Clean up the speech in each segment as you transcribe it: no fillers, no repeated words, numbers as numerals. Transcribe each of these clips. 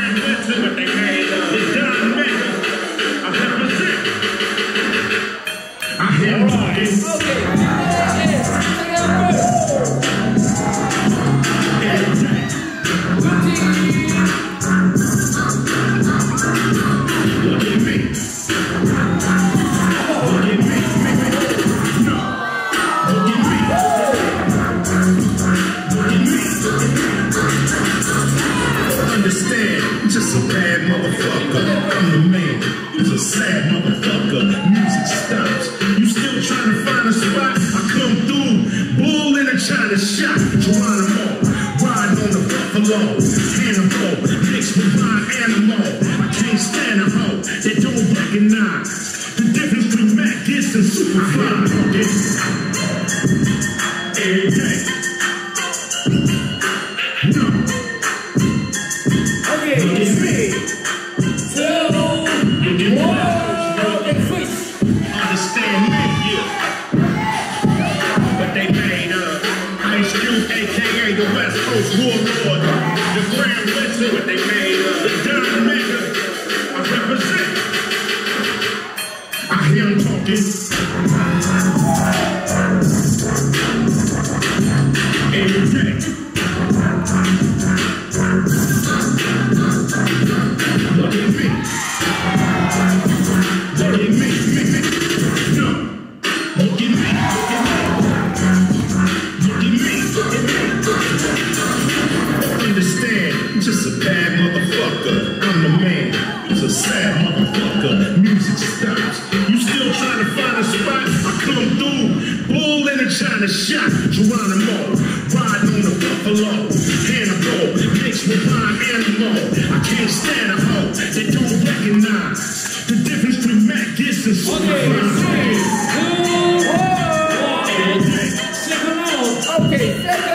Just a bad motherfucker. I'm the man. It's a sad motherfucker. Music stops. You still trying to find a spot? I come through. Bull in a China shop. Geronimo. Riding on the buffalo. Hannibal. Mixed with my animal. I can't stand a hoe that don't recognize the difference between Mac Gist and Superfly. Every day. No. Understand me, yeah. But they made Ice Cube, aka the West Coast Warlord, the Grand Wizard. What they made the Don Mega. I represent. I hear him talking. Every day. Look at me. Look at me. No. Look at me. Look at me. Look at me. Understand, I'm just a bad motherfucker. I'm the man. It's a sad motherfucker. Music stops. You still trying to find a spot? I come through. Bull in a China shop. Geronimo. Riding on the buffalo. Hannibal. Mixed with my animal. I can't stand a hoe that don't recognize the difference between Mac Gist and Superfly. Okay, second.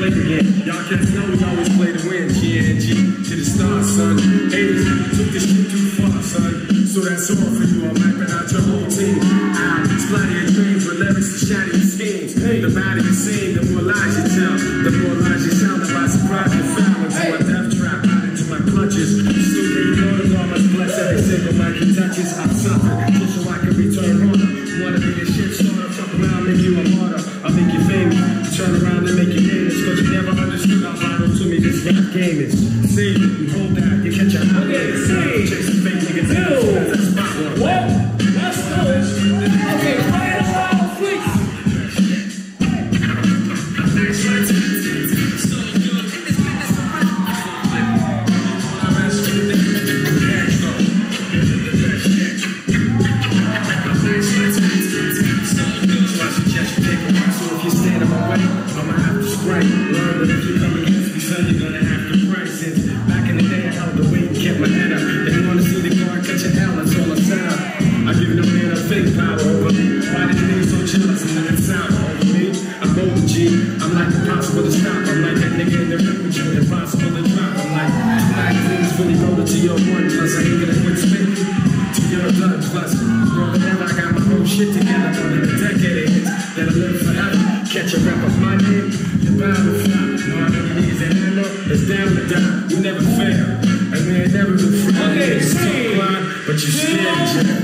play again. Y'all cats know we always play to win. G&G to the stars, son. Haters took this shit too far, son. So that's all for you. I'm mapping out your whole team. I splatter your dreams with lyrics to shatter your schemes. The badder you sing, the more lies you tell. The more lies you tell, the more surprise you fell into my death trap, out into my clutches. So they know the Lord must bless every single mic he touches. I'm suffering just so I can return harder. Wanna be a shit starter, fuck around, make you a martyr. I'll make you famous, turn around and make you famous. Cause you never understood how vital to me this rap game is. See, you hold that, you catch a hot game. Chasing fake niggas in the spot one. What? Let's go. Okay, fire the ball, please. Catch a rap of my name, you're bound to flop. No, I know it is an hammer, it's down to die. You never fail, and we ain't never been free. Okay, but you scared, Jack.